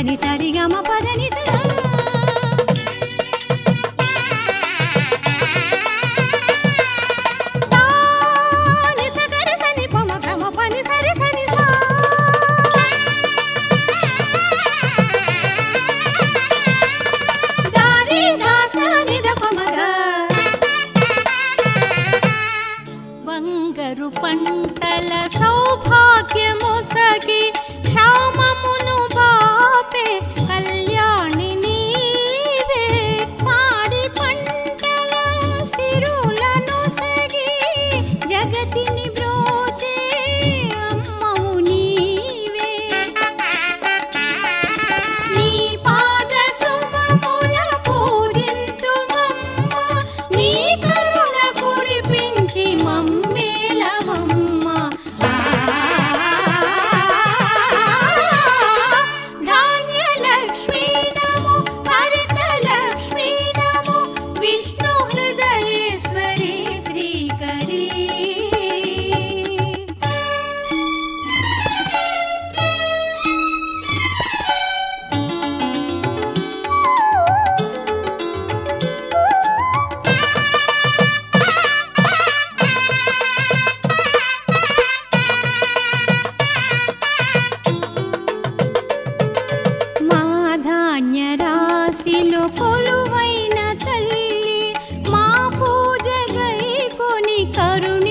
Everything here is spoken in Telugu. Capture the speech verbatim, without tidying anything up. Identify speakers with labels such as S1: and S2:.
S1: దని సరిగమ పదని సదా బంగారు పంటల సౌభాగ్యమొసగి క్షామమును బాపే కళ్యాణి నీవే పాడి పంటల సిరులను సగి జగతిని బ్రోచే అమ్మవు నీవే నీ పాద సుమముల పూజింతుమమ్మ నీ కరుణ కురిపించి మమ్మేలవమ్మ ధాన్యలక్ష్మీ నమో హరితలక్ష్మీ నమో విష్ణు హృదయేశ్వరి శ్రీకరీ మా ధాన్య రాశిలో కొలువైన తల్లి మా పూజ గై కొని కరుణ